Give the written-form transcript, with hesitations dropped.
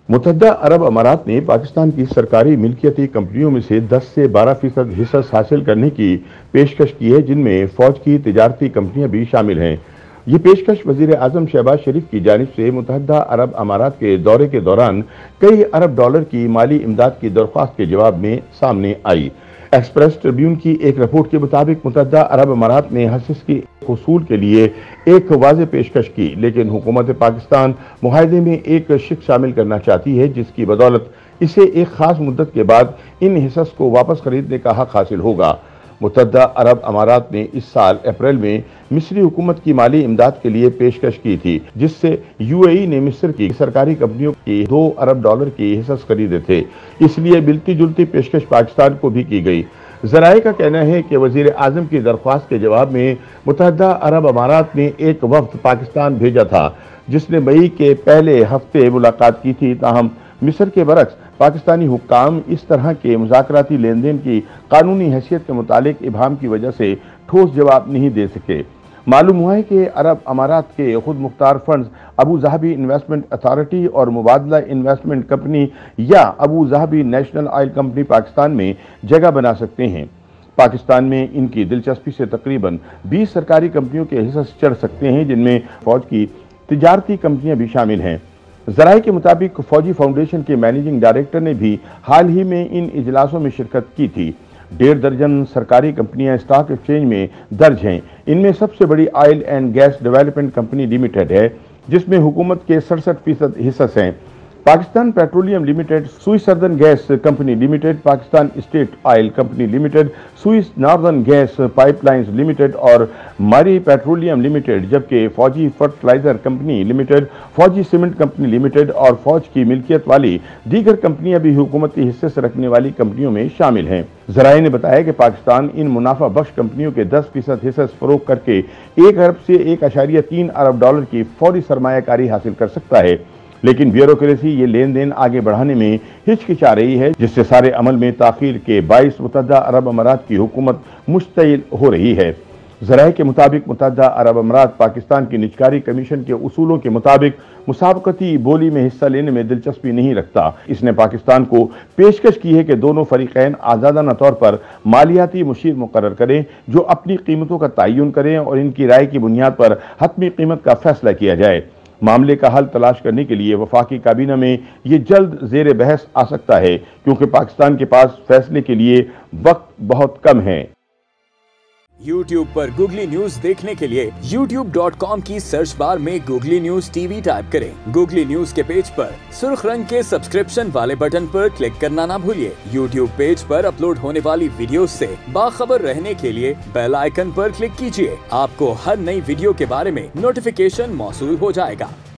मुतहद्दा अरब अमारात ने पाकिस्तान की सरकारी मिल्कियती कंपनियों में से 10 से 12% हिस्सा हासिल करने की पेशकश की है, जिनमें फौज की तिजारती कंपनियां भी शामिल हैं। ये पेशकश वजीर आजम शहबाज शरीफ की जानिब से मुतहद्दा अरब अमारात के दौरे के दौरान कई अरब डॉलर की माली इमदाद की दरख्वास्त के जवाब में सामने आई। एक्सप्रेस ट्रिब्यून की एक रिपोर्ट के मुताबिक मुतहद्दा अरब अमारात ने हसीस की उसूल के लिए एक वाज़ेह पेशकश की, लेकिन हुकूमत पाकिस्तान मुआहदे में एक शिक शामिल करना चाहती है, जिसकी बदौलत इसे एक खास मुद्दत के बाद इन हिस्स को वापस खरीदने का हक हासिल होगा। मुतहद्दा अरब अमारात ने इस साल अप्रैल में मिस्री हुकूमत की माली इमदाद के लिए पेशकश की थी, जिससे यूएई ने मिस्र की सरकारी कंपनियों की 2 अरब डॉलर के हिस्स खरीदे थे। इसलिए मिलती जुलती पेशकश पाकिस्तान को भी की गई। ज़राए का कहना है कि वज़ीर आज़म की दरख्वास्त के जवाब में मुतहद्दा अरब अमारात ने एक वफ्द पाकिस्तान भेजा था, जिसने मई के पहले हफ्ते मुलाकात की थी। ताहम मिस्र के बरक्स पाकिस्तानी हुक्काम इस तरह के मुज़ाकराती लेन देन की कानूनी हैसियत के मुतालिक इबहाम की वजह से ठोस जवाब नहीं दे सके। मालूम हुआ है कि अरब अमारात के खुद मुख्तार funds Abu Dhabi investment authority और मुबादला इन्वेस्टमेंट कंपनी या Abu Dhabi national oil company Pakistan में जगह बना सकते हैं। पाकिस्तान में इनकी दिलचस्पी से तकरीबन 20 सरकारी कंपनियों के हिस्से चढ़ सकते हैं, जिनमें फौज की तिजारती कंपनियां भी शामिल हैं। ज़राए के मुताबिक फौजी फाउंडेशन के मैनेजिंग डायरेक्टर ने भी हाल ही में इन इजलासों में शिरकत की थी। 1.5 दर्जन सरकारी कंपनियां स्टॉक एक्सचेंज में दर्ज हैं। इनमें सबसे बड़ी oil and gas development company limited है, जिसमें हुकूमत के 67% हिस्से हैं। Pakistan petroleum limited, Sui southern gas company limited, Pakistan state oil company limited, Sui northern gas pipelines limited और मारी पेट्रोलियम लिमिटेड, जबकि Fauji fertilizer company limited, Fauji cement company limited और फौज की मिल्कियत वाली दीगर कंपनियां भी हुकूमती हिस्से से रखने वाली कंपनियों में शामिल हैं। ज़राए ने बताया कि पाकिस्तान इन मुनाफा बख्श कंपनियों के 10% हिस्से फरोख्त करके 1 अरब से 1.3 अरब डॉलर की फौरी सरमायाकारी हासिल कर सकता है, लेकिन ब्यूरोक्रेसी ये लेन देन आगे बढ़ाने में हिचकिचा रही है, जिससे सारे अमल में ताखीर के बाइस मुतहद्दा अरब अमारात की हुकूमत मुश्तइल हो रही है। ज़राए के मुताबिक मुतहद्दा अरब अमारात पाकिस्तान की निजकारी कमीशन के उसूलों के मुताबिक मुसाबकती बोली में हिस्सा लेने में दिलचस्पी नहीं रखता। इसने पाकिस्तान को पेशकश की है कि दोनों फरीकैन आज़ादाना तौर पर मालियाती मुशीर मुकर्रर करें, जो अपनी कीमतों का तयन करें और इनकी राय की बुनियाद पर हतमी कीमत का फैसला किया जाए। मामले का हल तलाश करने के लिए वफाकी काबीना में ये जल्द जेर बहस आ सकता है, क्योंकि पाकिस्तान के पास फैसले के लिए वक्त बहुत कम है। YouTube पर गूगली न्यूज देखने के लिए youtube.com की सर्च बार में गूगली न्यूज टीवी टाइप करें। गूगली न्यूज के पेज पर सुर्ख रंग के सब्सक्रिप्शन वाले बटन पर क्लिक करना ना भूलिए। YouTube पेज पर अपलोड होने वाली वीडियोस से बाखबर रहने के लिए बेल आइकन पर क्लिक कीजिए। आपको हर नई वीडियो के बारे में नोटिफिकेशन मौसूल हो जाएगा।